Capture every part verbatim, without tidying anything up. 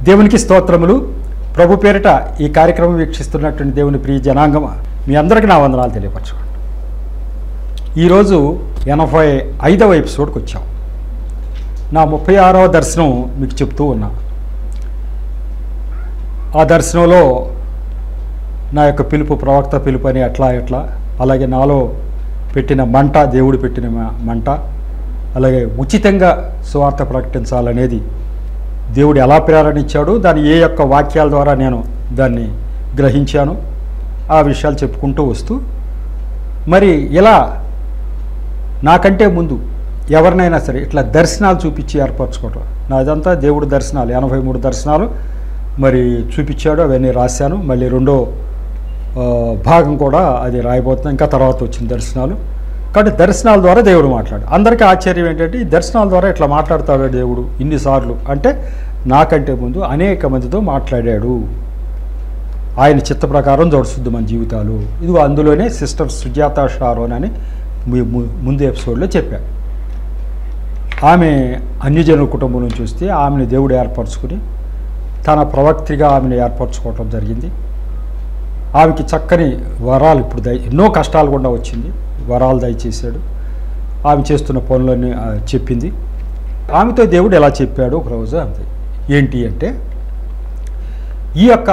దేవునికి స్తోత్రములు. ప్రభు పేరిట ఈ కార్యక్రమం వీక్షిస్తున్నటువంటి దేవుని ప్రియ జనాంగం, మీ అందరికీ నా వందనాలు తెలియపరచుకోండి. ఈరోజు ఎనభై ఐదవ ఎపిసోడ్కి వచ్చాం. నా ముప్పై ఆరవ దర్శనం మీకు చెప్తూ ఉన్నా. ఆ దర్శనంలో నా యొక్క పిలుపు, ప్రవక్త పిలుపు అని ఎట్లా ఎట్లా అలాగే నాలో పెట్టిన మంట, దేవుడు పెట్టిన మంట, అలాగే ఉచితంగా సువార్త ప్రకటించాలనేది దేవుడు ఎలా ప్రేరణించాడు, దాని ఏ యొక్క వాక్యాల ద్వారా నేను దాన్ని గ్రహించాను, ఆ విషయాలు చెప్పుకుంటూ వస్తూ, మరి ఇలా నాకంటే ముందు ఎవరినైనా సరే ఇట్లా దర్శనాలు చూపించి ఏర్పరచుకోవటం, నాదంతా దేవుడు దర్శనాలు, ఎనభై మూడు దర్శనాలు మరి చూపించాడు. అవన్నీ రాశాను. మళ్ళీ రెండో భాగం కూడా అది రాయబోతున్నాను, ఇంకా తర్వాత వచ్చిన దర్శనాలు. కాబట్టి దర్శనాల ద్వారా దేవుడు మాట్లాడు. అందరికీ ఆశ్చర్యం ఏంటంటే ఈ దర్శనాల ద్వారా ఇట్లా మాట్లాడతాడు దేవుడు ఇన్నిసార్లు అంటే, నాకంటే ముందు అనేక మందితో మాట్లాడాడు. ఆయన చిత్త ప్రకారం జడుస్తుంది మన జీవితాలు. ఇదిగో అందులోనే సిస్టర్ సుజాత షారోన్ అని ముందు ఎపిసోడ్లో చెప్పాడు. ఆమె అన్యజనుల కుటుంబం నుంచి వస్తే ఆమెను దేవుడు ఏర్పరచుకుని తన ప్రవక్తిగా ఆమెను ఏర్పరచుకోవటం జరిగింది. ఆమెకి చక్కని వరాలు, ఇప్పుడు దయ ఎన్నో కష్టాలు కూడా వచ్చింది, వరాలు దయచేశాడు. ఆమె చేస్తున్న పనులన్నీ చెప్పింది. ఆమెతో దేవుడు ఎలా చెప్పాడు ఒకరోజు అంతే. ఏంటి అంటే, ఈ యొక్క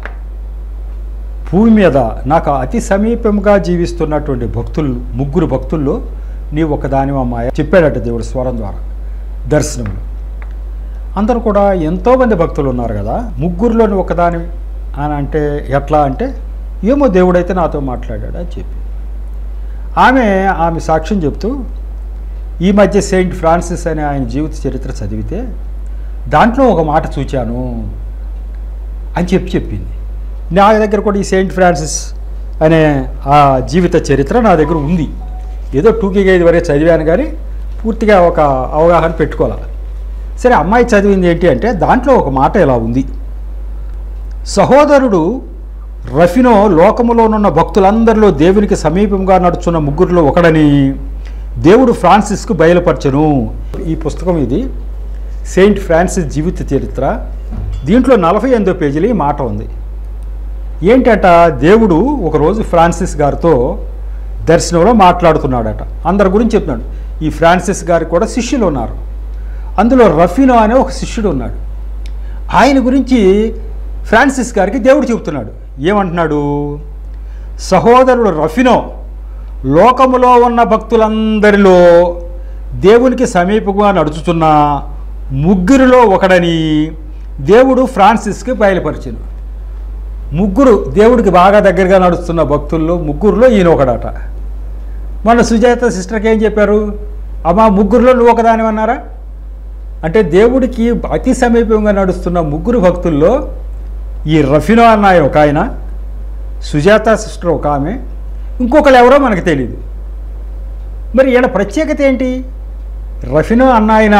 భూమి మీద నాకు అతి సమీపంగా జీవిస్తున్నటువంటి భక్తులు, ముగ్గురు భక్తుల్లో నీవు ఒకదాని అమ్మాయి చెప్పాడట దేవుడు స్వరం ద్వారా దర్శనంలో. అందరూ కూడా ఎంతోమంది భక్తులు ఉన్నారు కదా, ముగ్గురులోని ఒకదాని అని అంటే ఎట్లా అంటే, ఏమో దేవుడైతే నాతో మాట్లాడాడు అని చెప్పి ఆమె ఆమె సాక్ష్యం చెప్తూ, ఈ మధ్య సెయింట్ ఫ్రాన్సిస్ అనే ఆయన జీవిత చరిత్ర చదివితే దాంట్లో ఒక మాట చూచాను అని చెప్పి చెప్పింది. నా దగ్గర కూడా ఈ సెయింట్ ఫ్రాన్సిస్ అనే ఆ జీవిత చరిత్ర నా దగ్గర ఉంది. ఏదో టూకీగా ఇది వరకు చదివాను కానీ పూర్తిగా ఒక అవగాహన పెట్టుకోవాలి. సరే, అమ్మాయి చదివింది ఏంటి అంటే, దాంట్లో ఒక మాట ఇలా ఉంది: సహోదరుడు రఫినో లోకములోనున్న భక్తులందరిలో దేవునికి సమీపంగా నడుచున్న ముగ్గురులో ఒకడని దేవుడు ఫ్రాన్సిస్కు బయలుపరచను. ఈ పుస్తకం ఇది సెయింట్ ఫ్రాన్సిస్ జీవిత చరిత్ర. దీంట్లో నలభై ఎనిమిదో పేజీలో ఈ మాట ఉంది. ఏంటట, దేవుడు ఒకరోజు ఫ్రాన్సిస్ గారితో దర్శనంలో మాట్లాడుతున్నాడట. అందరి గురించి చెప్తున్నాడు. ఈ ఫ్రాన్సిస్ గారికి కూడా శిష్యులు ఉన్నారు. అందులో రఫినో అనే ఒక శిష్యుడు ఉన్నాడు. ఆయన గురించి ఫ్రాన్సిస్ గారికి దేవుడు చెబుతున్నాడు. ఏమంటున్నాడు? సహోదరుడు రఫినో లోకములో ఉన్న భక్తులందరిలో దేవునికి సమీపంగా నడుచుతున్న ముగ్గురిలో ఒకడని దేవుడు ఫ్రాన్సిస్కి బయలుపరిచెను. ముగ్గురు దేవుడికి బాగా దగ్గరగా నడుస్తున్న భక్తుల్లో ముగ్గురులో ఈయన ఒకడట. మన సుజాత సిస్టర్కి ఏం చెప్పారు? అమ్మా, ముగ్గురులో నువ్వు ఒకదానివన్నారా అంటే, దేవుడికి అతి సమీపంగా నడుస్తున్న ముగ్గురు భక్తుల్లో ఈ రఫినో అన్న ఒక ఆయన, సుజాత సిస్టర్ ఒక ఆమె, ఇంకొకరు ఎవరో మనకు తెలియదు. మరి ఈయన ప్రత్యేకత ఏంటి? రఫినో అన్న ఆయన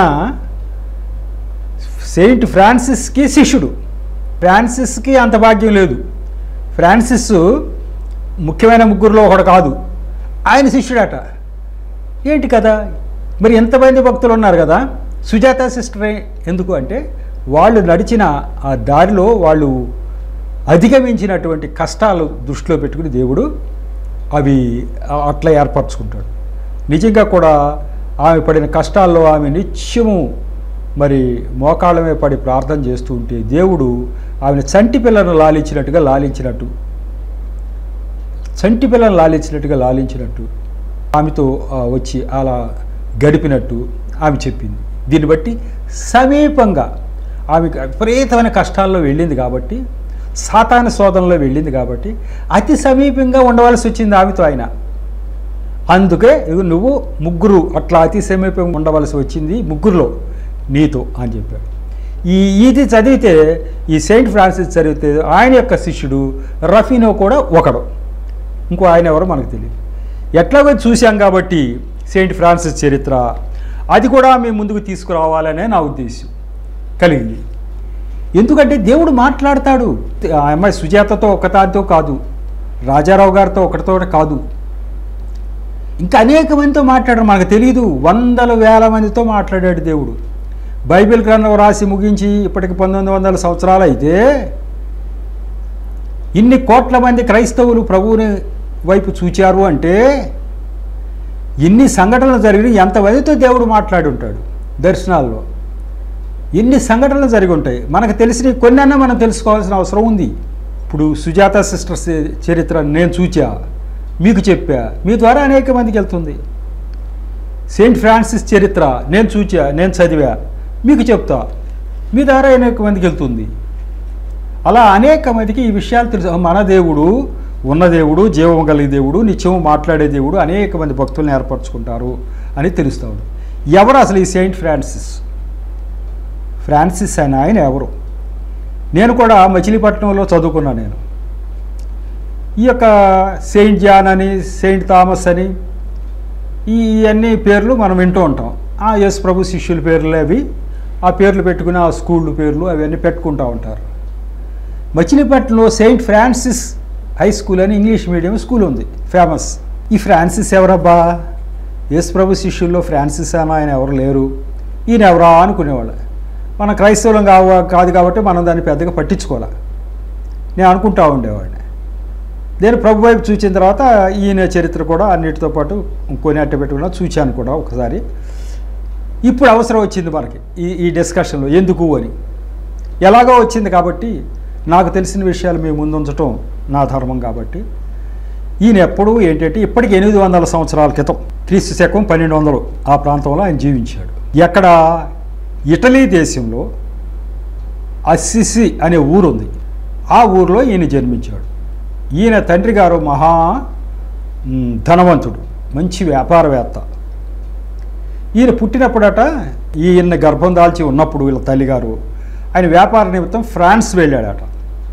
సెయింట్ ఫ్రాన్సిస్కి శిష్యుడు. ఫ్రాన్సిస్కి అంత భాగ్యం లేదు. ఫ్రాన్సిస్ ముఖ్యమైన ముగ్గురులో ఒకడు కాదు, ఆయన శిష్యుడట. ఏంటి కదా? మరి ఎంతమంది భక్తులు ఉన్నారు కదా, సుజాత సిస్టరే ఎందుకు అంటే, వాళ్ళు నడిచిన ఆ దారిలో వాళ్ళు అధిగమించినటువంటి కష్టాలు దృష్టిలో పెట్టుకుని దేవుడు అవి అట్లా ఏర్పరచుకుంటాడు. నిజంగా కూడా ఆమె పడిన కష్టాల్లో ఆమె నిత్యము మరి మోకాళ్ళమే పడి ప్రార్థన చేస్తూ ఉంటే దేవుడు ఆమెను చంటి పిల్లను లాలించినట్టుగా లాలించినట్టు చంటి పిల్లను లాలించినట్టుగా లాలించినట్టు ఆమెతో వచ్చి అలా గడిపినట్టు ఆమె చెప్పింది. దీన్ని బట్టి సమీపంగా ఆమె విపరీతమైన కష్టాల్లో వెళ్ళింది కాబట్టి, సాతాన శోధనలో వెళ్ళింది కాబట్టి అతి సమీపంగా ఉండవలసి వచ్చింది ఆమెతో ఆయన. అందుకే నువ్వు ముగ్గురు అట్లా అతి సమీపంగా ఉండవలసి వచ్చింది ముగ్గురులో నీతో అని చెప్పాడు. ఈ ఇది చదివితే, ఈ సెయింట్ ఫ్రాన్సిస్ చదివితే ఆయన యొక్క శిష్యుడు రఫినో కూడా ఒకడు, ఇంకో ఆయన ఎవరో మనకు తెలియదు. ఎట్లాగో చూశాం కాబట్టి సెయింట్ ఫ్రాన్సిస్ చరిత్ర అది కూడా మేము ముందుకు తీసుకురావాలనే నా ఉద్దేశం కలిగింది. ఎందుకంటే దేవుడు మాట్లాడతాడు. ఆ అమ్మాయి సుజాతతో ఒకదానితో కాదు, రాజారావు గారితో ఒకటితో కాదు, ఇంకా అనేక మందితో మాట్లాడారు. మనకు తెలియదు, వందల వేల మందితో మాట్లాడాడు దేవుడు. బైబిల్ గ్రంథం రాసి ముగించి ఇప్పటికి పంతొమ్మిది వందల సంవత్సరాలు అయితే ఇన్ని కోట్ల మంది క్రైస్తవులు ప్రభువుని వైపు చూచారు అంటే ఇన్ని సంఘటనలు జరిగి ఎంతమందితో దేవుడు మాట్లాడి ఉంటాడు దర్శనాల్లో. ఎన్ని సంఘటనలు జరిగి ఉంటాయి. మనకు తెలిసిన కొన్నన్నా మనం తెలుసుకోవాల్సిన అవసరం ఉంది. ఇప్పుడు సుజాత సిస్టర్స్ చరిత్ర నేను చూచా, మీకు చెప్పా, మీ ద్వారా అనేక మందికి వెళ్తుంది. సెయింట్ ఫ్రాన్సిస్ చరిత్ర నేను చూచా, నేను చదివా, మీకు చెప్తా, మీ ద్వారా అనేక మందికి వెళ్తుంది. అలా అనేక మందికి ఈ విషయాలు తెలుసు. మన దేవుడు ఉన్న దేవుడు, జీవం కలిగే దేవుడు, నిత్యం మాట్లాడే దేవుడు, అనేక మంది భక్తులను ఏర్పరచుకుంటారు అని తెలుస్తూ ఉంది. ఎవరు అసలు ఈ సెయింట్ ఫ్రాన్సిస్? ఫ్రాన్సిస్ అని ఆయన ఎవరు? నేను కూడా మచిలీపట్నంలో చదువుకున్నాను. నేను ఈ యొక్క సెయింట్ జాన్ అని, సెయింట్ థామస్ అని ఈ అన్ని పేర్లు మనం వింటూ ఉంటాం. ఆ యేసు ప్రభు శిష్యుల పేర్లు అవి, ఆ పేర్లు పెట్టుకుని ఆ స్కూళ్ళు పేర్లు అవన్నీ పెట్టుకుంటూ ఉంటారు. మచిలీపట్నంలో సెయింట్ ఫ్రాన్సిస్ హై స్కూల్ అని ఇంగ్లీష్ మీడియం స్కూల్ ఉంది, ఫేమస్. ఈ ఫ్రాన్సిస్ ఎవరబ్బా? యేసు ప్రభు శిష్యుల్లో ఫ్రాన్సిస్ అని ఆయన ఎవరు లేరు, ఈయన ఎవరా అనుకునేవాళ్ళు. మన క్రైస్తవులం కావ కాదు కాబట్టి మనం దాన్ని పెద్దగా పట్టించుకోవాలి. నేను అనుకుంటా ఉండేవాడిని. నేను ప్రభు వైపు చూసిన తర్వాత ఈయన చరిత్ర కూడా అన్నిటితో పాటు కొన్ని అట్ట పెట్టుకున్నా చూశాను కూడా ఒకసారి. ఇప్పుడు అవసరం వచ్చింది మనకి ఈ ఈ డిస్కషన్లో, ఎందుకు అని. ఎలాగో వచ్చింది కాబట్టి నాకు తెలిసిన విషయాలు మేము ముందుంచటం నా ధర్మం కాబట్టి. ఈయన ఎప్పుడు ఏంటంటే ఇప్పటికి ఎనిమిది వందల సంవత్సరాల క్రితం, క్రీస్తు శకం పన్నెండు వందలు ఆ ప్రాంతంలో ఆయన జీవించాడు. ఎక్కడ? ఇటలీ దేశంలో అస్సిసి అనే ఊరు ఉంది. ఆ ఊరిలో ఈయన జన్మించాడు. ఈయన తండ్రి గారు మహా ధనవంతుడు, మంచి వ్యాపారవేత్త. ఈయన పుట్టినప్పుడట, ఈయన గర్భం దాల్చి ఉన్నప్పుడు వీళ్ళ తల్లిగారు ఆయన వ్యాపార నిమిత్తం ఫ్రాన్స్ వెళ్ళాడట.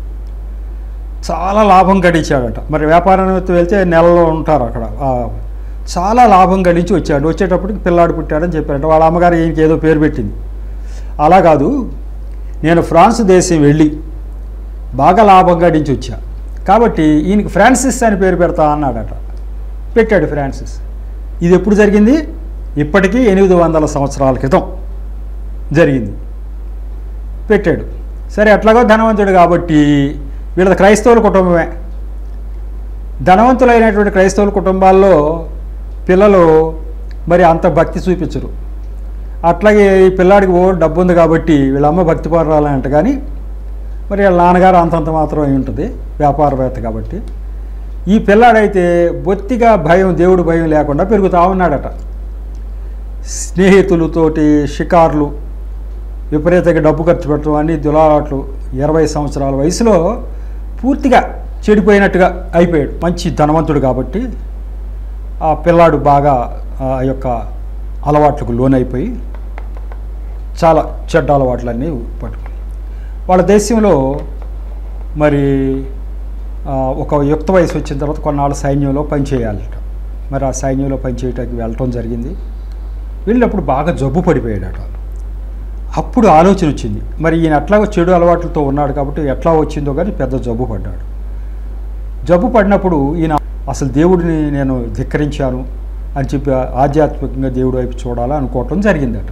చాలా లాభం గడించాడట. మరి వ్యాపార నిమిత్తం వెళ్తే నెలలో ఉంటారు అక్కడ. చాలా లాభం గడించి వచ్చాడు. వచ్చేటప్పటికి పిల్లాడు పుట్టాడని చెప్పారట. వాళ్ళ అమ్మగారు ఈయనకి ఏదో పేరు పెట్టింది. అలా కాదు, నేను ఫ్రాన్స్ దేశం వెళ్ళి బాగా లాభం గడించి వచ్చా కాబట్టి ఈయనకి ఫ్రాన్సిస్ అని పేరు పెడతా అన్నాడట. పెట్టాడు ఫ్రాన్సిస్. ఇది ఎప్పుడు జరిగింది? ఇప్పటికీ ఎనిమిది వందల సంవత్సరాల క్రితం జరిగింది. పెట్టాడు. సరే, అట్లాగో ధనవంతుడు కాబట్టి వీళ్ళ క్రైస్తవుల కుటుంబమే. ధనవంతులైనటువంటి క్రైస్తవుల కుటుంబాల్లో పిల్లలు మరి అంత భక్తి చూపించరు. అట్లాగే ఈ పిల్లాడికి ఓ డబ్బు ఉంది కాబట్టి వీళ్ళ అమ్మ భక్తి పరాలంట, కానీ మరి వీళ్ళ నాన్నగారు అంతంత మాత్రం అయి ఉంటుంది, వ్యాపారవేత్త కాబట్టి. ఈ పిల్లాడైతే బొత్తిగా భయం, దేవుడు భయం లేకుండా పెరుగుతూ ఉన్నాడట. స్నేహితులతోటి షికార్లు, విపరీతంగా డబ్బు ఖర్చు పెట్టడం, అన్ని దులాట్లు. ఇరవై సంవత్సరాల వయసులో పూర్తిగా చెడిపోయినట్టుగా అయిపోయాడు. మంచి ధనవంతుడు కాబట్టి ఆ పిల్లాడు బాగా ఆ యొక్క అలవాట్లకు లోనైపోయి చాలా చెడ్డ అలవాట్లన్నీ పట్టుకుని వాళ్ళ దేశంలో మరి ఒక యుక్త వయసు వచ్చిన తర్వాత కొన్నాళ్ళు సైన్యంలో పనిచేయాలట. మరి ఆ సైన్యంలో పనిచేయటానికి వెళ్ళటం జరిగింది. వెళ్ళినప్పుడు బాగా జబ్బు పడిపోయాడట. అప్పుడు ఆలోచన వచ్చింది, మరి ఈయన ఎట్లాగో చెడు అలవాట్లతో ఉన్నాడు కాబట్టి ఎట్లా వచ్చిందో కానీ పెద్ద జబ్బు పడ్డాడు. జబ్బు పడినప్పుడు ఈయన అసలు దేవుడిని నేను ధిక్కరించాను అని చెప్పి ఆధ్యాత్మికంగా దేవుడి వైపు చూడాలని అనుకోవటం జరిగిందట.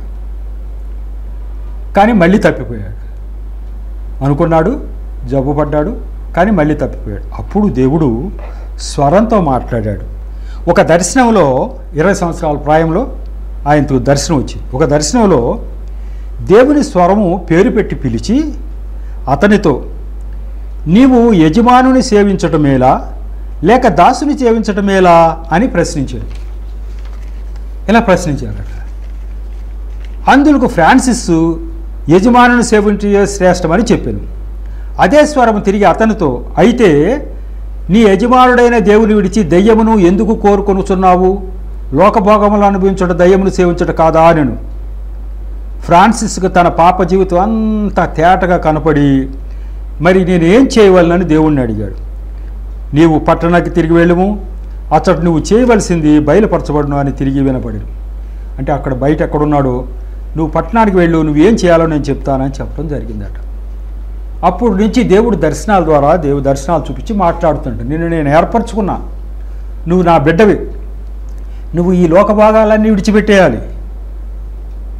కానీ మళ్ళీ తప్పిపోయాడు. అనుకున్నాడు, జబ్బు పడ్డాడు, కానీ మళ్ళీ తప్పిపోయాడు. అప్పుడు దేవుడు స్వరంతో మాట్లాడాడు. ఒక దర్శనంలో ఇరవై సంవత్సరాల ప్రాయంలో ఆయనతో దర్శనం వచ్చింది. ఒక దర్శనంలో దేవుని స్వరము పేరు పెట్టి పిలిచి అతనితో, నీవు యజమానుని సేవించటమేలా లేక దాసుని సేవించటమేలా అని ప్రశ్నించాడు. ఇలా ప్రశ్నించారట. అందుకు ఫ్రాన్సిస్ యజమానుని సేవించే శ్రేష్టమని చెప్పాను. అదే స్వరం తిరిగి అతనితో, అయితే నీ యజమానుడైన దేవుని విడిచి దయ్యమును ఎందుకు కోరుకొనుచున్నావు? లోకభోగములు అనుభవించట దయ్యమును సేవించట కాదా అనెను. ఫ్రాన్సిస్కు తన పాప జీవితం అంతా తేటగా కనపడి, మరి నేనేం చేయవలనని దేవుణ్ణి అడిగాడు. నీవు పట్టణానికి తిరిగి వెళ్ళము, అచ్చట నువ్వు చేయవలసింది బయలుపరచబడును అని తిరిగి వినపడిను. అంటే అక్కడ బయట ఎక్కడున్నాడో, నువ్వు పట్టణానికి వెళ్ళు, నువ్వేం చేయాలో నేను చెప్తానని చెప్పడం జరిగిందట. అప్పుడు నుంచి దేవుడు దర్శనాల ద్వారా దేవుడు దర్శనాలు చూపించి మాట్లాడుతుంటాడు. నిన్ను నేను ఏర్పరచుకున్నా, నువ్వు నా బిడ్డవి, నువ్వు ఈ లోక భాగాలన్నీ విడిచిపెట్టేయాలి,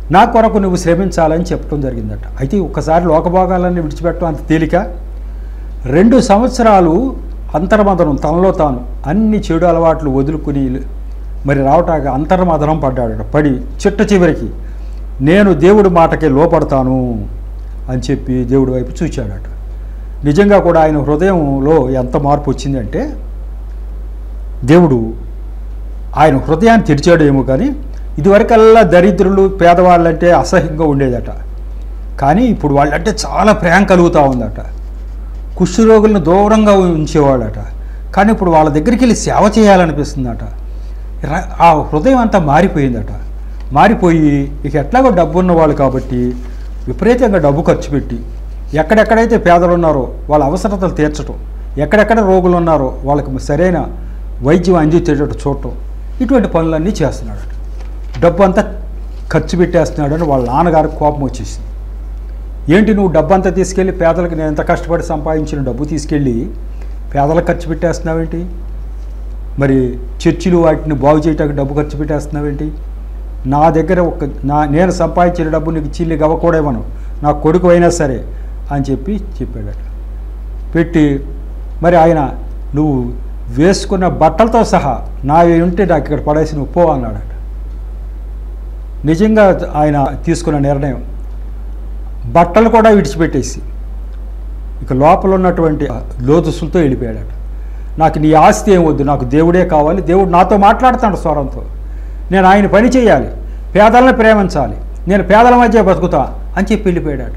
నా కొరకు నువ్వు శ్రమించాలని చెప్పడం జరిగిందట. అయితే ఒక్కసారి లోకభోగాలన్నీ విడిచిపెట్టడం అంత తేలిక. రెండు సంవత్సరాలు అంతర్మదనం, తనలో తాను అన్ని చెడు అలవాట్లు వదులుకుని మరి రావటానికి అంతర్మదనం పడ్డాడట. పడి చిట్ట చివరికి నేను దేవుడి మాటకే లోపడతాను అని చెప్పి దేవుడి వైపు చూచాడట. నిజంగా కూడా ఆయన హృదయంలో ఎంత మార్పు వచ్చిందంటే, దేవుడు ఆయన హృదయాన్ని తెరిచాడేమో, కానీ ఇదివరకల్లా దరిద్రులు పేదవాళ్ళంటే అసహ్యంగా ఉండేదట. కానీ ఇప్పుడు వాళ్ళంటే చాలా ప్రేమ కలుగుతూ ఉందట. కుష్ఠరోగులను దూరంగా ఉంచేవాళ్ళట. కానీ ఇప్పుడు వాళ్ళ దగ్గరికి వెళ్ళి సేవ చేయాలనిపిస్తుందట. ఆ హృదయం అంతా మారిపోయిందట. మారిపోయి ఇక ఎట్లాగో డబ్బు ఉన్నవాళ్ళు కాబట్టి విపరీతంగా డబ్బు ఖర్చు పెట్టి ఎక్కడెక్కడైతే పేదలు ఉన్నారో వాళ్ళ అవసరతలు తీర్చడం, ఎక్కడెక్కడ రోగులు ఉన్నారో వాళ్ళకి సరైన వైద్యం అందించేటట్టు చూడటం, ఇటువంటి పనులన్నీ చేస్తున్నాడట. డబ్బు అంతా ఖర్చు పెట్టేస్తున్నాడని వాళ్ళ నాన్నగారికి కోపం వచ్చేసింది. ఏంటి నువ్వు డబ్బు అంతా తీసుకెళ్ళి పేదలకు, నేను ఎంత కష్టపడి సంపాదించిన డబ్బు తీసుకెళ్ళి పేదలకు ఖర్చు పెట్టేస్తున్నావేంటి? మరి చర్చిలు వాటిని బాగు చేయడానికి డబ్బు ఖర్చు పెట్టేస్తున్నావేంటి? నా దగ్గర ఒక నా నేను సంపాదించిన డబ్బు నీకు చిల్లి గవ్వకూడేమను, నా కొడుకు అయినా సరే అని చెప్పి చెప్పాడట. పెట్టి మరి ఆయన నువ్వు వేసుకున్న బట్టలతో సహా నా ఉంటే నాకు ఇక్కడ పడేసి నువ్వు పో అన్నాడట. నిజంగా ఆయన తీసుకున్న నిర్ణయం బట్టలు కూడా విడిచిపెట్టేసి ఇక లోపల ఉన్నటువంటి లోతుసులతో వెళ్ళిపోయాడట. నాకు నీ ఆస్తి ఏం వద్దు, నాకు దేవుడే కావాలి, దేవుడు నాతో మాట్లాడుతాడు స్వరంతో, నేను ఆయన పని చేయాలి, పేదలను ప్రేమించాలి, నేను పేదల మధ్య బతుకుతా అని చెప్పి వెళ్ళిపోయాడట.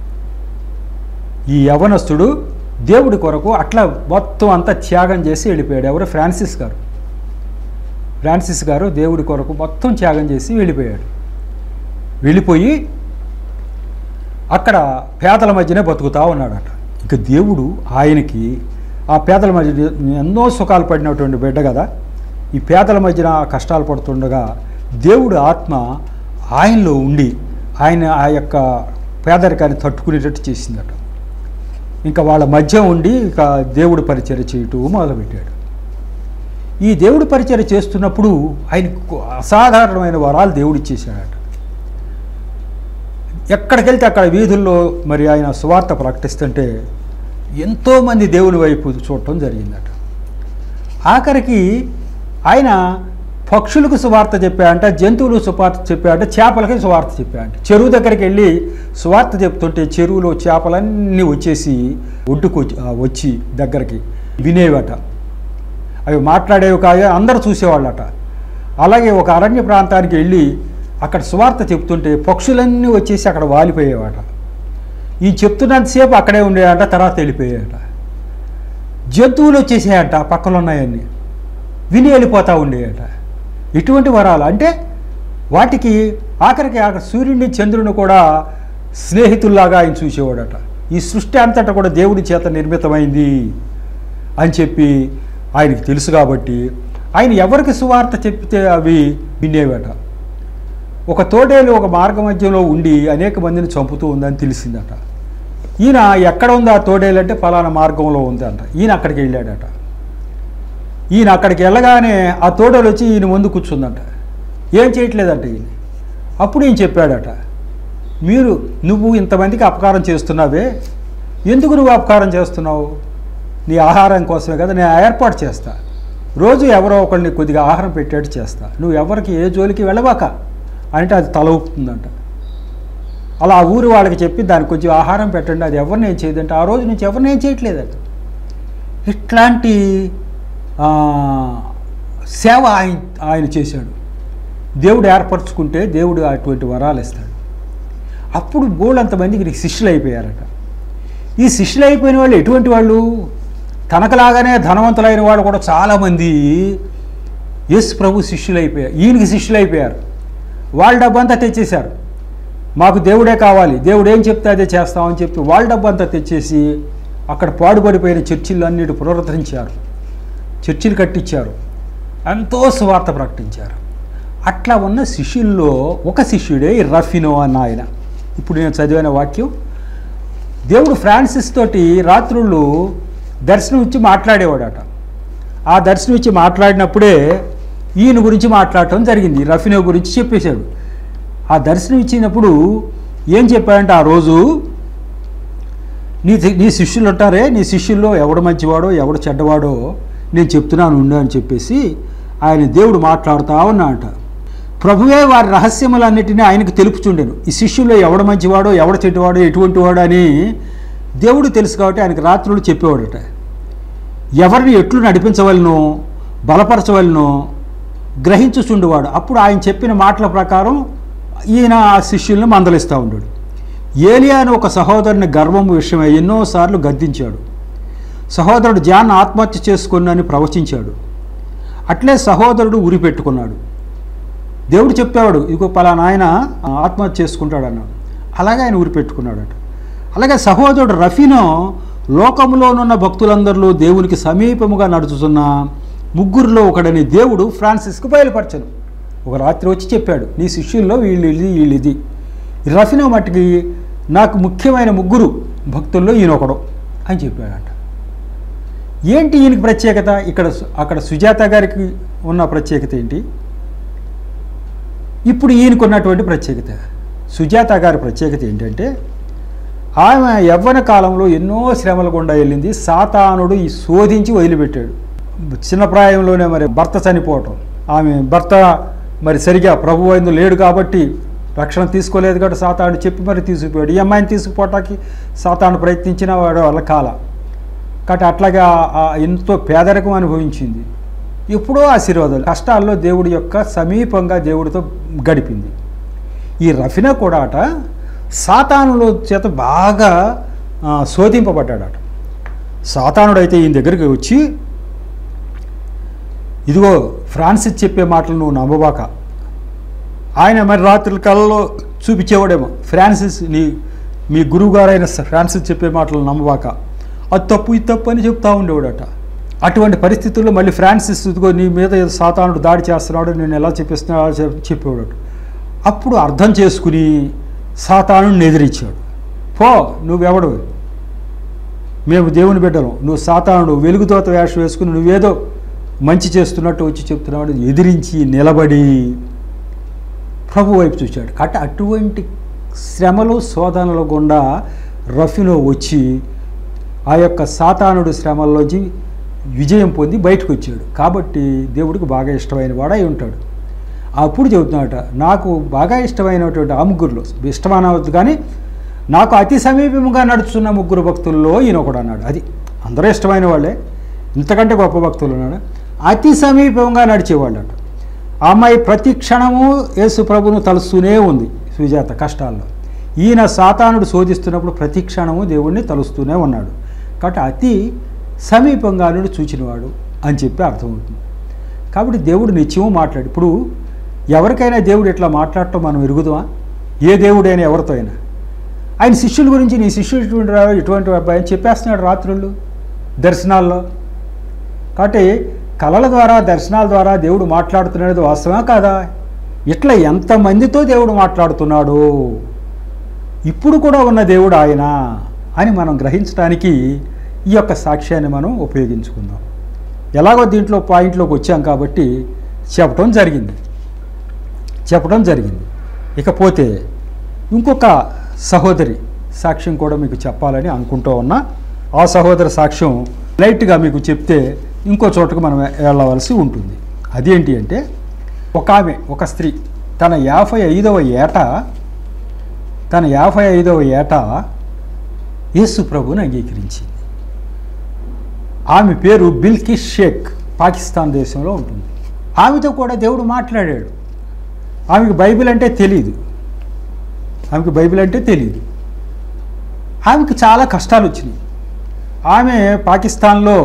ఈ యవనస్తుడు దేవుడి కొరకు అట్లా మొత్తం అంతా త్యాగం చేసి వెళ్ళిపోయాడు. ఎవరు? ఫ్రాన్సిస్ గారు. ఫ్రాన్సిస్ గారు దేవుడి కొరకు మొత్తం త్యాగం చేసి వెళ్ళిపోయాడు. వెళ్ళిపోయి అక్కడ పేదల మధ్యనే బతుకుతా ఉన్నాడట. ఇక దేవుడు ఆయనకి ఆ పేదల మధ్య ఎన్నో సుఖాలు పడినటువంటి బిడ్డ కదా, ఈ పేదల మధ్యన కష్టాలు పడుతుండగా దేవుడు ఆత్మ ఆయనలో ఉండి ఆయన ఆ యొక్క పేదరికాన్ని తట్టుకునేటట్టు చేసిందట. ఇంకా వాళ్ళ మధ్య ఉండి ఇక దేవుడి పరిచర్య చేయటం మొదలుపెట్టాడు. ఈ దేవుడి పరిచర్య చేస్తున్నప్పుడు ఆయనకు అసాధారణమైన వరాలు దేవుడు ఇచ్చేసాడట. ఎక్కడికెళ్తే అక్కడ వీధుల్లో మరి ఆయన సువార్త ప్రకటిస్తుంటే ఎంతోమంది దేవుని వైపు చూడటం జరిగిందట. ఆఖరికి ఆయన పక్షులకు సువార్త చెప్పాడంట, జంతువులు సువార్త చెప్పాడంట, చేపలకి సువార్త చెప్పాడంట. చెరువు దగ్గరికి వెళ్ళి సువార్త చెప్తుంటే చెరువులో చేపలన్నీ వచ్చేసి ఒడ్డుకు వచ్చి దగ్గరికి వినేవట. అవి మాట్లాడేవి కాదు, అందరూ చూసేవాళ్ళట. అలాగే ఒక అరణ్య ప్రాంతానికి వెళ్ళి అక్కడ సువార్త చెప్తుంటే పక్షులన్నీ వచ్చేసి అక్కడ వాలిపోయేవాట. ఈ చెప్తున్నంతసేపు అక్కడే ఉండేయంట, తర్వాత వెళ్ళిపోయాయట. జంతువులు వచ్చేసాయంట, పక్కన ఉన్నాయన్నీ విని వెళ్ళిపోతూ ఉండేయట. ఇటువంటి వరాలు అంటే వాటికి ఆఖరికి ఆఖరి సూర్యుడిని చంద్రుని కూడా స్నేహితుల్లాగా ఆయన చూసేవాడట. ఈ సృష్టి అంతటా కూడా దేవుడి చేత నిర్మితమైంది అని చెప్పి ఆయనకి తెలుసు కాబట్టి ఆయన ఎవరికి సువార్త చెప్తే అవి వినేవట. ఒక తోడేలు ఒక మార్గ మధ్యంలో ఉండి అనేక మందిని చంపుతూ ఉందని తెలిసిందట. ఈయన ఎక్కడ ఉంది ఆ తోడేలు అంటే ఫలానా మార్గంలో ఉందంట. ఈయన అక్కడికి వెళ్ళాడట. ఈయన అక్కడికి వెళ్ళగానే ఆ తోడేలు వచ్చి ఈయన ముందు కూర్చుందంట. ఏం చేయట్లేదంట ఈయన. అప్పుడు ఈయన చెప్పాడట, మీరు నువ్వు ఇంతమందికి అపకారం చేస్తున్నావే, ఎందుకు నువ్వు అపకారం చేస్తున్నావు? నీ ఆహారం కోసమే కదా, నేను ఏర్పాటు చేస్తా, రోజు ఎవరో ఒకరిని కొద్దిగా ఆహారం పెట్టేట్టు చేస్తా, నువ్వు ఎవరికి ఏ జోలికి వెళ్ళబాక అంటే అది తల ఊపుతుందంట. అలా ఆ ఊరు వాళ్ళకి చెప్పి దానికి కొంచెం ఆహారం పెట్టండి, అది ఎవరిని ఏం చేయదంటే ఆ రోజు నుంచి ఎవరిని ఏం చేయట్లేదంట. ఇట్లాంటి సేవ ఆయన ఆయన చేశాడు. దేవుడు ఏర్పరచుకుంటే దేవుడు అటువంటి వరాలు ఇస్తాడు. అప్పుడు బోళ్ళంతమందికి శిష్యులు అయిపోయారట. ఈ శిష్యులు అయిపోయిన వాళ్ళు ఎటువంటి వాళ్ళు? తనకలాగానే ధనవంతులైన వాళ్ళు కూడా చాలామంది యేసు ప్రభు శిష్యులు అయిపోయారు, ఈయనకి శిష్యులు అయిపోయారు. వాళ్ళ డబ్బు అంతా తెచ్చేశారు. మాకు దేవుడే కావాలి, దేవుడు ఏం చెప్తే అదే చేస్తామని చెప్పి వాళ్ళ డబ్బు అంతా తెచ్చేసి అక్కడ పాడుపడిపోయిన చర్చిలు అన్నిటి పునరుద్ధరించారు, చర్చిలు కట్టించారు, ఎంతో సువార్త ప్రకటించారు. అట్లా ఉన్న శిష్యుల్లో ఒక శిష్యుడే ఈ రఫినో అన్న ఆయన. ఇప్పుడు నేను చదివిన వాక్యం, దేవుడు ఫ్రాన్సిస్ తోటి రాత్రుళ్ళు దర్శనం ఇచ్చి మాట్లాడేవాడట. ఆ దర్శనం ఇచ్చి మాట్లాడినప్పుడే ఈయన గురించి మాట్లాడటం జరిగింది, రఫినో గురించి చెప్పేశాడు. ఆ దర్శనం ఇచ్చినప్పుడు ఏం చెప్పాడంటే, ఆ రోజు నీ నీ శిష్యులు ఉంటారే, నీ శిష్యుల్లో ఎవడు మంచివాడో ఎవడు చెడ్డవాడో నేను చెప్తున్నాను ఉండు అని చెప్పేసి ఆయన దేవుడు మాట్లాడుతూ ఉన్నాడట. ప్రభువే వారి రహస్యములన్నిటినీ ఆయనకు తెలుపుచుండెను. ఈ శిష్యుల్లో ఎవడు మంచివాడో ఎవడు చెడ్డవాడో ఎటువంటి వాడు అని దేవుడు తెలుసు కాబట్టి ఆయనకు రాత్రులు చెప్పేవాడట. ఎవరిని ఎట్లు నడిపించవలనో బలపరచవలనో గ్రహించుచుండేవాడు. అప్పుడు ఆయన చెప్పిన మాటల ప్రకారం ఈయన ఆ శిష్యుల్ని మందలిస్తూ ఉన్నాడు. ఏలియా అని ఒక సహోదరుని గర్వము విషయమై ఎన్నోసార్లు గద్దించాడు. సహోదరుడు జాన్ ఆత్మహత్య చేసుకున్నాని ప్రవచించాడు. అట్లే సహోదరుడు ఉరి పెట్టుకున్నాడు. దేవుడు చెప్పేవాడు, ఇగో పలానా ఆయన ఆత్మహత్య చేసుకుంటాడు అన్నాడు. అలాగే ఆయన ఉరి పెట్టుకున్నాడట. అలాగే సహోదరుడు రఫీనో లోకంలోనున్న భక్తులందరిలో దేవునికి సమీపముగా నడుచుతున్న ముగ్గురులో ఒకడని దేవుడు ఫ్రాన్సిస్కు బయలుపరచను. ఒక రాత్రి వచ్చి చెప్పాడు, నీ శిష్యుల్లో వీళ్ళు ఇది వీళ్ళు ఇది. రఫీనో మట్టికి నాకు ముఖ్యమైన ముగ్గురు భక్తుల్లో ఈయన ఒకడు అని చెప్పాడట. ఏంటి ఈయనకి ప్రత్యేకత? ఇక్కడ అక్కడ సుజాత గారికి ఉన్న ప్రత్యేకత ఏంటి, ఇప్పుడు ఈయనకు ఉన్నటువంటి ప్రత్యేకత? సుజాత గారి ప్రత్యేకత ఏంటంటే, ఆమె యవ్వన కాలంలో ఎన్నో శ్రమల గుండా వెళ్ళింది. సాతానుడు ఈ శోధించి వదిలిపెట్టాడు. చిన్న ప్రాయంలోనే మరి భర్త చనిపోవటం, ఆమె భర్త మరి సరిగా ప్రభు అయిన లేడు కాబట్టి రక్షణ తీసుకోలేదు కాబట్టి సాతానుడు చెప్పి మరి తీసుకుపోయాడు. ఈ అమ్మాయిని తీసుకుపోవటానికి సాతాను ప్రయత్నించిన వాడు వాళ్ళ కాల కాబట్టి అట్లాగా ఎంతో పేదరికం అనుభవించింది. ఎప్పుడో ఆశీర్వాదాలు కష్టాల్లో దేవుడి యొక్క సమీపంగా దేవుడితో గడిపింది. ఈ రఫీనా కూడా అట సాతానులో చేత బాగా శోధింపబడ్డాడట. సాతానుడు అయితే ఈయన దగ్గరికి వచ్చి, ఇదిగో ఫ్రాన్సిస్ చెప్పే మాటలు నువ్వు నమ్మబాక, ఆయన మరి రాత్రుల కళ్ళలో చూపించేవాడేమో, ఫ్రాన్సిస్ నీ మీ గురువుగారైన ఫ్రాన్సిస్ చెప్పే మాటలు నమ్మబాక, అది తప్పు ఇది తప్పు అని చెప్తా ఉండేవాడట. అటువంటి పరిస్థితుల్లో మళ్ళీ ఫ్రాన్సిస్ ఇదిగో నీ మీద సాతానుడు దాడి చేస్తున్నాడు, నేను ఎలా చెప్పిస్తున్నాడు చెప్పేవాడు. అప్పుడు అర్థం చేసుకుని సాతానుడిని ఎదిరించాడు. పో, నువ్వెవడు, మేము దేవుని బిడ్డలం, నువ్వు సాతానుడు వెలుగుతోత వేషం వేసుకుని నువ్వేదో మంచి చేస్తున్నట్టు వచ్చి చెప్తున్నాడు. ఎదిరించి నిలబడి ప్రభు వైపు చూశాడు. కాబట్టి అటువంటి శ్రమలు శోధనల గుండా రఫీనో వచ్చి ఆ యొక్క సాతానుడు శ్రమల్లోంచి విజయం పొంది బయటకు వచ్చాడు. కాబట్టి దేవుడికి బాగా ఇష్టమైన వాడై ఉంటాడు. అప్పుడు చెబుతున్నాడట, నాకు బాగా ఇష్టమైనటువంటి ఆ ముగ్గురులో ఇష్టమనవద్దు కానీ నాకు అతి సమీపంగా నడుచున్న ముగ్గురు భక్తుల్లో ఈయన ఒకడు అన్నాడు. అది అందరూ ఇష్టమైన వాళ్ళే, ఇంతకంటే గొప్ప భక్తులు ఉన్నాడు. అతి సమీపంగా నడిచేవాళ్ళట. ఆ అమ్మాయి ప్రతి క్షణము యేసు ప్రభును తలుస్తూనే ఉంది సుజాత కష్టాల్లో. ఈయన సాతానుడు శోధిస్తున్నప్పుడు ప్రతి క్షణము దేవుణ్ణి తలుస్తూనే ఉన్నాడు. కాబట్టి అతి సమీపంగా నుండి చూచినవాడు అని చెప్పి అర్థమవుతుంది. కాబట్టి దేవుడు నిత్యము మాట్లాడు. ఇప్పుడు ఎవరికైనా దేవుడు ఇట్లా మాట్లాడటం మనం ఎరుగుదామా? ఏ దేవుడైనా ఎవరితో అయినా ఆయన శిష్యుల గురించి నీ శిష్యుడు ఇటువంటి రా ఇటువంటి అబ్బాయి అని చెప్పేస్తున్నాడు రాత్రుళ్ళు దర్శనాల్లో. కాబట్టి కళల ద్వారా దర్శనాల ద్వారా దేవుడు మాట్లాడుతున్నాడు వాస్తవా కాదా? ఇట్లా ఎంతమందితో దేవుడు మాట్లాడుతున్నాడు, ఇప్పుడు కూడా ఉన్న దేవుడు ఆయన అని మనం గ్రహించడానికి ఈ యొక్క సాక్ష్యాన్ని మనం ఉపయోగించుకుందాం. ఎలాగో దీంట్లో పాయింట్లోకి వచ్చాం కాబట్టి చెప్పడం జరిగింది చెప్పడం జరిగింది ఇకపోతే ఇంకొక సహోదరి సాక్ష్యం కూడా మీకు చెప్పాలని అనుకుంటూ ఉన్నా. ఆ సహోదరి సాక్ష్యం లైట్గా మీకు చెప్తే ఇంకో చోటకు మనం వెళ్ళవలసి ఉంటుంది. అదేంటి అంటే, ఒక ఆమె ఒక స్త్రీ తన యాభై ఐదవ ఏట తన యాభై ఐదవ ఏట యేసు ప్రభువుని అంగీకరించింది. ఆమె పేరు బిల్కిస్ షేక్, పాకిస్తాన్ దేశంలో ఉంటుంది. ఆమెతో కూడా దేవుడు మాట్లాడాడు. ఆమెకు బైబిల్ అంటే తెలియదు ఆమెకు బైబిల్ అంటే తెలియదు ఆమెకు చాలా కష్టాలు వచ్చినాయి. ఆమె పాకిస్తాన్లో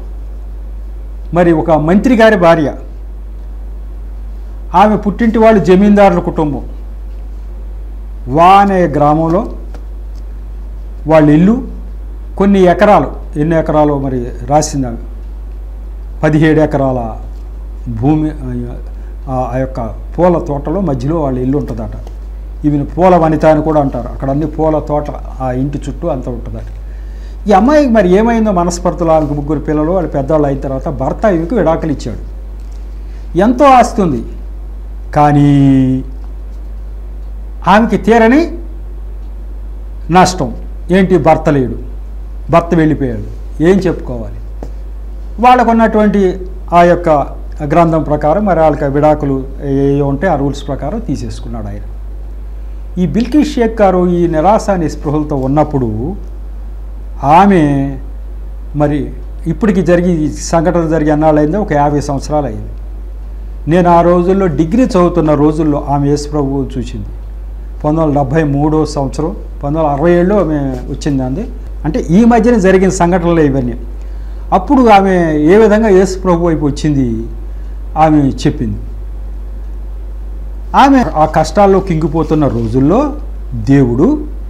మరి ఒక మంత్రి గారి భార్య. ఆమె పుట్టింటి వాళ్ళు జమీందారుల కుటుంబం. వా అనే గ్రామంలో వాళ్ళ ఇల్లు, కొన్ని ఎకరాలు, ఎన్ని ఎకరాలు మరి రాసింది ఆమె, పదిహేడు ఎకరాల భూమి. ఆ యొక్క పూల తోటలో మధ్యలో వాళ్ళ ఇల్లు ఉంటుందట. ఈమెను పూల వనిత అని కూడా అంటారు. అక్కడ అన్ని పూల తోట ఆ ఇంటి చుట్టూ అంతా ఉంటుందట. ఈ అమ్మాయికి మరి ఏమైందో మనస్పర్ధలు, ఆమెకు ముగ్గురు పిల్లలు, వాళ్ళు పెద్దవాళ్ళు అయిన తర్వాత భర్త ఈమెకు విడాకులు ఇచ్చాడు. ఎంతో ఆస్తి ఉంది, కానీ ఆమెకి తీరని నష్టం ఏంటి, భర్త లేడు, భర్త వెళ్ళిపోయాడు, ఏం చెప్పుకోవాలి. వాళ్ళకు ఉన్నటువంటి ఆ యొక్క గ్రంథం ప్రకారం మరి వాళ్ళకి విడాకులు ఏ ఉంటే ఆ రూల్స్ ప్రకారం తీసేసుకున్నాడు ఆయన. ఈ బిల్కిస్ షేక్ గారు ఈ నిరాశ నిస్పృహలతో ఉన్నప్పుడు ఆమె మరి ఇప్పటికి జరిగి సంఘటన జరిగి అన్నాళ్ళైందో ఒక యాభై సంవత్సరాలు అయింది. నేను ఆ రోజుల్లో డిగ్రీ చదువుతున్న రోజుల్లో ఆమె యేసు ప్రభువు చూసింది. పంతొమ్మిది వందల డెబ్భై మూడో సంవత్సరం పంతొమ్మిది వందల అరవై ఏడులో ఆమె వచ్చింది అంది. అంటే ఈ మధ్యన జరిగిన సంఘటనలు ఇవన్నీ. అప్పుడు ఆమె ఏ విధంగా యేసు ప్రభు వైపు వచ్చింది ఆమె చెప్పింది. ఆమె ఆ కష్టాల్లో కింగిపోతున్న రోజుల్లో దేవుడు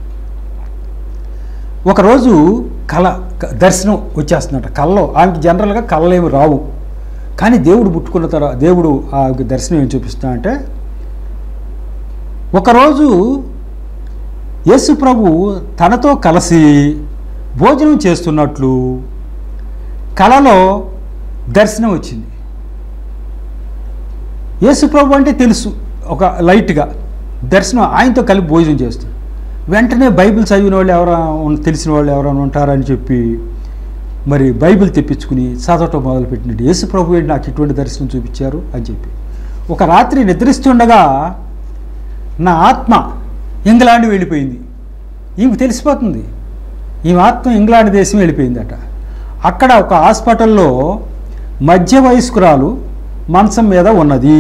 ఒకరోజు కళ దర్శనం వచ్చేస్తున్నట్ట. కళ్ళలో ఆమెకి జనరల్గా కళలు ఏమి రావు, కానీ దేవుడు పుట్టుకున్న తర్వాత దేవుడు ఆ దర్శనం ఏం చూపిస్తా అంటే, ఒకరోజు యేసు ప్రభు తనతో కలిసి భోజనం చేస్తున్నట్లు కళలో దర్శనం వచ్చింది. యేసు ప్రభు అంటే తెలుసు, ఒక లైట్గా దర్శనం ఆయనతో కలిపి భోజనం చేస్తాడు. వెంటనే బైబిల్ చదివిన వాళ్ళు ఎవరైనా తెలిసిన వాళ్ళు ఎవరైనా ఉంటారని చెప్పి మరి బైబిల్ తెప్పించుకుని చదవటం మొదలుపెట్టినట్టు, యేసు ప్రభు ఏంటి నాకు ఇటువంటి దర్శనం చూపించారు అని చెప్పి. ఒక రాత్రి నిద్రిస్తుండగా నా ఆత్మ ఇంగ్లాండ్ వెళ్ళిపోయింది. ఈమెకు తెలిసిపోతుంది ఈమె ఆత్మ ఇంగ్లాండ్ దేశం వెళ్ళిపోయిందట. అక్కడ ఒక హాస్పిటల్లో మధ్య వయస్కురాలు మంచం మీద ఉన్నది.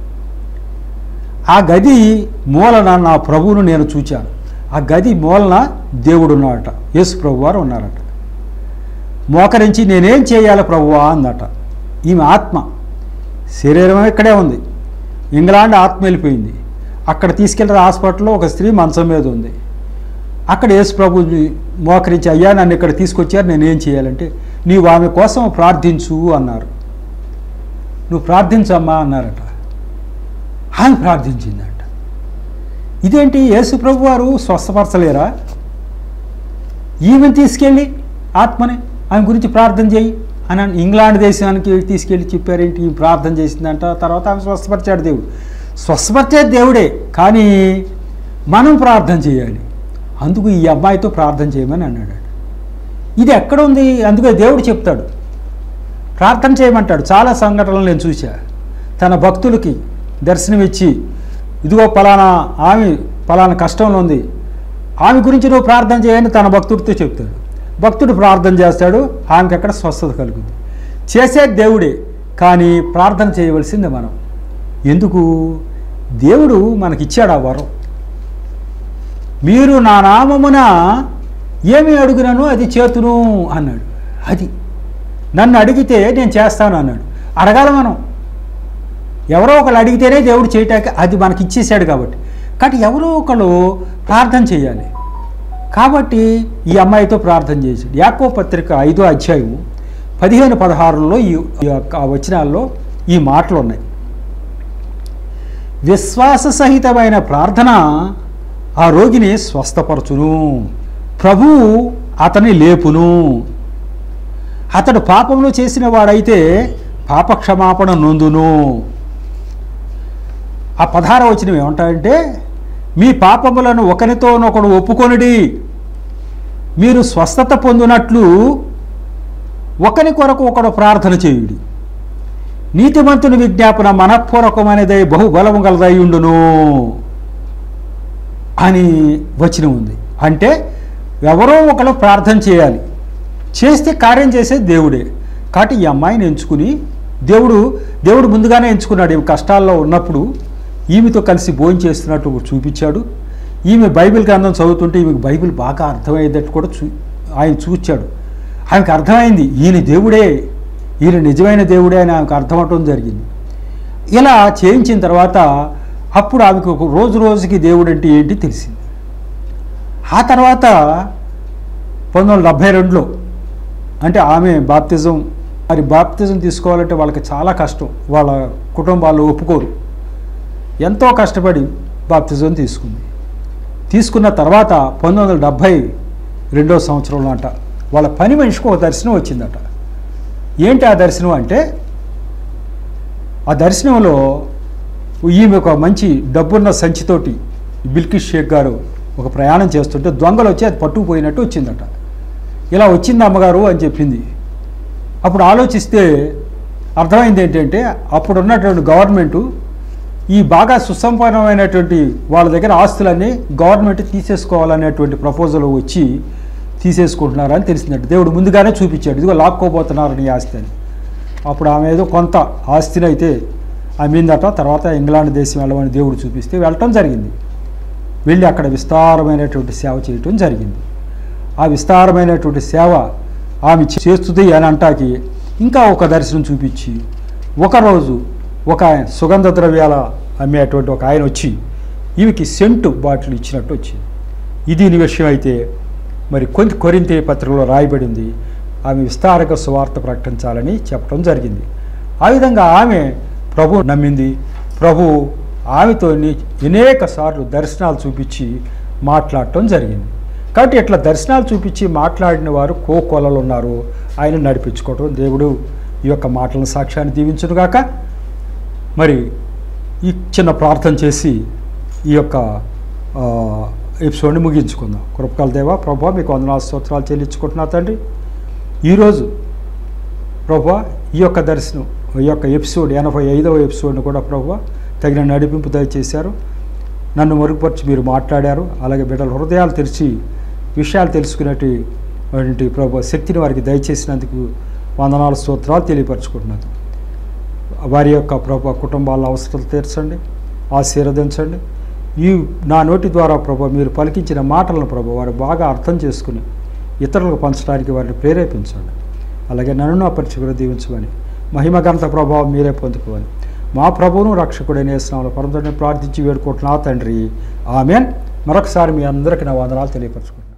ఆ గది మూలన నా ప్రభువును నేను చూచాను. ఆ గది మూలన దేవుడు ఉన్నాడట, యేసు ప్రభు వారు ఉన్నారట. మోకరించి నేనేం చేయాలి ప్రభువా అందట. ఈమె ఆత్మ, శరీరం ఇక్కడే ఉంది, ఇంగ్లాండ్ ఆత్మ వెళ్ళిపోయింది. అక్కడ తీసుకెళ్ళిన హాస్పిటల్లో ఒక స్త్రీ మంచం మీద ఉంది. అక్కడ యేసు ప్రభు మోకరించి, అయ్యా నన్ను ఇక్కడ తీసుకొచ్చారు, నేనేం చేయాలంటే, నీవు ఆమె కోసం ప్రార్థించు అన్నారు. నువ్వు ప్రార్థించమ్మా అన్నారట. ఆమె ప్రార్థించిందంట. ఇదేంటి, యేసు ప్రభు వారు స్వస్థపరచలేరా? ఈమెను తీసుకెళ్ళి ఆత్మని ఆమె గురించి ప్రార్థన చేయి అని ఇంగ్లాండ్ దేశానికి తీసుకెళ్ళి చెప్పారేంటి? ఈ ప్రార్థన చేసిందంట. తర్వాత ఆమె స్వస్థపరిచాడు దేవుడు. స్వస్థపరిచేది దేవుడే, కానీ మనం ప్రార్థన చేయాలి. అందుకు ఈ అమ్మాయితో ప్రార్థన చేయమని అన్నాడు. ఇది ఎక్కడ ఉంది? అందుకే దేవుడు చెప్తాడు, ప్రార్థన చేయమంటాడు. చాలా సంఘటనలు నేను చూశా. తన భక్తులకి దర్శనమిచ్చి, ఇదిగో పలానా ఆమె పలానా కష్టంలో ఉంది, ఆమె గురించి నువ్వు ప్రార్థన చేయని తన భక్తుడితో చెప్తాడు. భక్తుడు ప్రార్థన చేస్తాడు, ఆమెకి అక్కడ స్వస్థత కలుగుతుంది. చేసేది దేవుడే, కానీ ప్రార్థన చేయవలసింది మనం. ఎందుకు? దేవుడు మనకిచ్చాడు ఆ వరం. మీరు నా నామమున ఏమి అడుగునను అది చేతును అన్నాడు. అది నన్ను అడిగితే నేను చేస్తాను అన్నాడు. అడగాలి మనం. ఎవరో ఒకళ్ళు అడిగితేనే దేవుడు చేయటానికి, అది మనకి ఇచ్చేసాడు కాబట్టి. కాబట్టి ఎవరో ఒకళ్ళు ప్రార్థన చేయాలి. కాబట్టి ఈ అమ్మాయితో ప్రార్థన చేశాడు. యాకోబు పత్రిక ఐదో అధ్యాయం పదిహేను పదహారులో ఈ యొక్క వచనాల్లో ఈ మాటలు ఉన్నాయి. విశ్వాస సహితమైన ప్రార్థన ఆ రోగిని స్వస్థపరచును, ప్రభువు అతని లేపును. అతడు పాపములు చేసిన వాడైతే పాపక్షమాపణ నొందును. ఆ పదహార వచనం ఏమంటాడంటే, మీ పాపములను ఒకరితోనొకడు ఒప్పుకొనుడి, మీరు స్వస్థత పొందినట్లు ఒకరి కొరకు ఒకడు ప్రార్థన చేయుడి. నీతిమంతుని విజ్ఞాపన మనఃపూర్వకమైనదై బహుబలము గలదై ఉండును అని వచనం ఉంది. అంటే ఎవరో ఒకరు ప్రార్థన చేయాలి, చేస్తే కార్యం చేసేది దేవుడే. కాబట్టి ఈ అమ్మాయిని ఎంచుకుని దేవుడు దేవుడు ముందుగానే ఎంచుకున్నాడు. ఈమె కష్టాల్లో ఉన్నప్పుడు ఈమెతో కలిసి భోజనం చేస్తున్నట్టు చూపించాడు. ఈమె బైబిల్ గ్రంథం చదువుతుంటే ఈమెకు బైబిల్ బాగా అర్థమయ్యేటట్టు కూడా చూ ఆయన చూచాడు. ఆమెకు అర్థమైంది, ఈయన దేవుడే, ఈయన నిజమైన దేవుడే అని ఆమెకు అర్థమవటం జరిగింది. ఇలా చేయించిన తర్వాత అప్పుడు ఆమెకు ఒక రోజు రోజుకి దేవుడు అంటే ఏంటి తెలిసింది. ఆ తర్వాత పంతొమ్మిది వందల డెబ్భై రెండులో అంటే ఆమె బాప్తిజం, మరి బాప్తిజం తీసుకోవాలంటే వాళ్ళకి చాలా కష్టం, వాళ్ళ కుటుంబాలు ఒప్పుకోరు. ఎంతో కష్టపడి బాప్తిజం తీసుకుంది. తీసుకున్న తర్వాత పంతొమ్మిది వందల డెబ్భై రెండో సంవత్సరంలో అంట వాళ్ళ పని మనిషికి ఒక దర్శనం వచ్చిందట. ఏంటి ఆ దర్శనం అంటే, ఆ దర్శనంలో ఈమె ఒక మంచి డబ్బున్న సంచితోటి బిల్కిస్ షేక్ గారు ఒక ప్రయాణం చేస్తుంటే దొంగలు వచ్చి అది పట్టుకుపోయినట్టు వచ్చిందట. ఇలా వచ్చింది అమ్మగారు అని చెప్పింది. అప్పుడు ఆలోచిస్తే అర్థమైంది ఏంటంటే అప్పుడు ఉన్నటువంటి గవర్నమెంటు ఈ బాగా సుసంపన్నమైనటువంటి వాళ్ళ దగ్గర ఆస్తులన్నీ గవర్నమెంట్ తీసేసుకోవాలనేటువంటి ప్రపోజల్ వచ్చి తీసేసుకుంటున్నారని తెలిసిందట. దేవుడు ముందుగానే చూపించాడు, ఇదిగో లాక్కోబోతున్నారని ఈ ఆస్తి అని. అప్పుడు ఆమె ఏదో కొంత ఆస్తిని అయితే అమ్మిందట. తర్వాత ఇంగ్లాండ్ దేశం వెళ్ళమని దేవుడు చూపిస్తే వెళ్ళటం జరిగింది. వెళ్ళి అక్కడ విస్తారమైనటువంటి సేవ చేయటం జరిగింది. ఆ విస్తారమైనటువంటి సేవ ఆమె చేస్తుంది అని అంటాకి ఇంకా ఒక దర్శనం చూపించి ఒకరోజు ఒక సుగంధ ద్రవ్యాల అమ్మేటువంటి ఒక ఆయన వచ్చి ఈమెకి సెంటు బాటిల్ ఇచ్చినట్టు వచ్చింది. ఇది దీని విషయం అయితే మరి కొంత కొరింథీ పత్రికలో రాయబడింది. ఆమె విస్తారంగా సువార్త ప్రకటించాలని చెప్పడం జరిగింది. ఆ విధంగా ఆమె ప్రభు నమ్మింది. ప్రభు ఆమెతో అనేక సార్లు దర్శనాలు చూపించి మాట్లాడటం జరిగింది. కాబట్టి ఇట్లా దర్శనాలు చూపించి మాట్లాడిన వారు కోకొలలు ఉన్నారు. ఆయన నడిపించుకోవటం దేవుడు ఈ యొక్క మాటలను సాక్ష్యాన్ని దీవించునుగాక. మరి ఈ చిన్న ప్రార్థన చేసి ఈ యొక్క ఎపిసోడ్ని ముగించుకుందాం. కృపగల దేవా ప్రభా మీకు వందనాలు స్తోత్రాలు చెల్లించుకుంటున్నా తండ్రి. ఈరోజు ప్రభా ఈ యొక్క దర్శనం ఈ యొక్క ఎపిసోడ్ ఎనభై ఐదవ ఎపిసోడ్ను కూడా ప్రభా తగిన నడిపింపు దయచేశారు. నన్ను మరుగుపరిచి మీరు మాట్లాడారు. అలాగే బిడ్డల హృదయాలు తెరిచి విషయాలు తెలుసుకునేటువంటి ప్రభు శక్తిని వారికి దయచేసినందుకు వందనాలు స్తోత్రాలు తెలియపరచుకుంటున్నాను. వారి యొక్క ప్రభు కుటుంబాల అవసరాలు తీర్చండి, ఆశీర్వదించండి. ఈ నా నోటి ద్వారా ప్రభు మీరు పలికించిన మాటలను ప్రభు వారు బాగా అర్థం చేసుకుని ఇతరులకు పంచడానికి వారిని ప్రేరేపించండి. అలాగే నన్ను నా పరిచయం దీవించమని మహిమ ఘనత ప్రభావం మీరే పొందుకోవాలి. మా ప్రభువును రక్షకుడైన యేసునామములో పరమతండ్రిని ప్రార్థించి వేడుకుంటున్నా తండ్రి, ఆమేన్. మరొకసారి మీ అందరికీ నా వందనాలు తెలియపరచుకుంటున్నాను.